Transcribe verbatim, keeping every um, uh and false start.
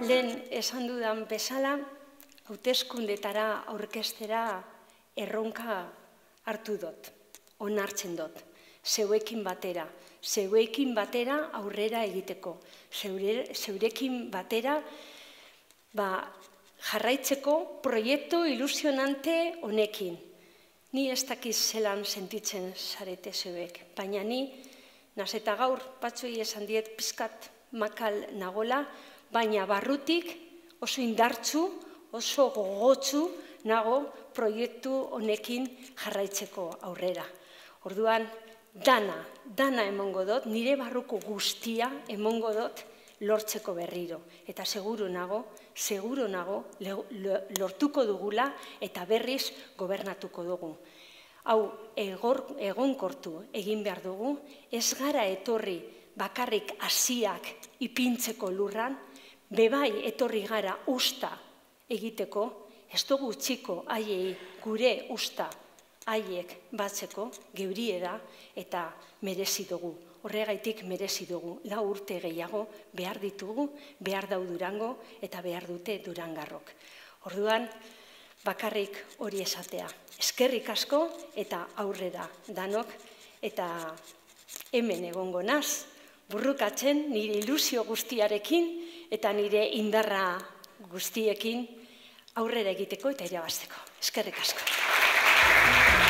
lehen esan dudan bezala, hauteskundetara aurkeztera erronka hartu dut, onartzen dut, zeuekin batera, zeuekin batera aurrera egiteko, zeurekin batera jarraitzeko proiektu ilusionante honekin. Ni ez dakiz zelan sentitzen zarete zeuek, baina ni, naz eta gaur batzuei esan diet pizkat makal nagola, baina barrutik oso indartzu, oso gogotsu nago proiektu honekin jarraitzeko aurrera. Orduan, dana, dana emongo dut, nire barruko guztia emongo dut lortzeko berriro. Eta seguru nago, seguru nago, lortuko dugula eta berriz gobernatuko dugu. Hau, egonkortu egin behar dugu, ez gara etorri bakarrik hasiak ipintzeko lurran, bebai etorri gara usta egiteko, ez dugu txiko haiei gure usta haiek batzeko, geurie da eta merezi dugu. Horregaitik merezi dugu, lau urte gehiago behar ditugu, behar dau Durango eta behar dute Durangarrok. Orduan, bakarrik hori esatea. Eskerrik asko eta aurrera danok eta hemen egongo naz, burrukatzen nire ilusio guztiarekin eta nire indarra guztiekin aurrera egiteko eta irabazteko. Eskerrik asko.